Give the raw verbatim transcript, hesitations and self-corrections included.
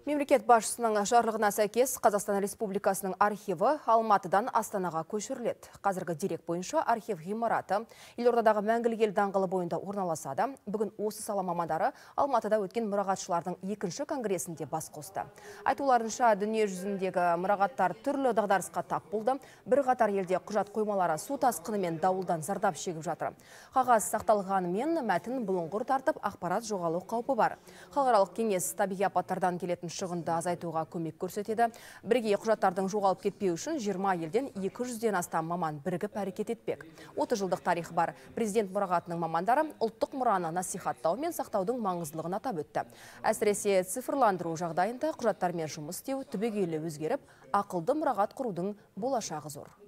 Мемлекет басшысының жарлығына сәйкес Қазақстан Республикасының архиві Алматыдан Астанаға көшіріледі. Қазіргі дерек бойынша архив ғимараты елордадағы Мәңгілік ел даңғылы бойында орналасады. Бүгін осы сала мамандары Алматыда өткен мұрағатшылардың екінші конгресінде бас қосты. Айтуларынша, дүние жүзіндегі мұрағаттар түрлі дағдарысқа тап болды. Бірқатар елде құжат қоймалары су тасқыны мен дауылдан зардап шегіп жатыр. Қағаз сақталғанымен мәтін бұлыңғыр тартып, ақпарат жоғалу қаупі бар. Халықаралық кеңес табиғи апаттардан келетін шығынды азайтуға көмек көрсетеді. Бірге құжаттардың жоғалып кетпеу үшін жиырма елден екі жүзден астам маман бірігіп әрекет етпек. отыз жылдық тарихы бар президент мұрағатының мамандары ұлттық мұраны насихаттау мен сақтаудың маңыздылығын атап өтті. Әсіресе цифрландыру жағдайында құжаттармен жұмыс істеу түбегейлі өзгеріп, ақылды мұрағат құрудың болашағы зор.